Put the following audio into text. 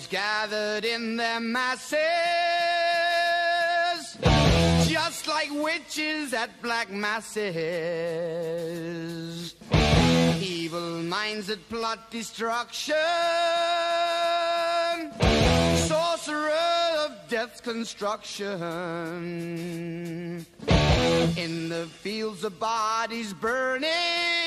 Devils gathered in their masses, just like witches at black masses. Evil minds that plot destruction, sorcerer of death's construction. In the fields of bodies burning,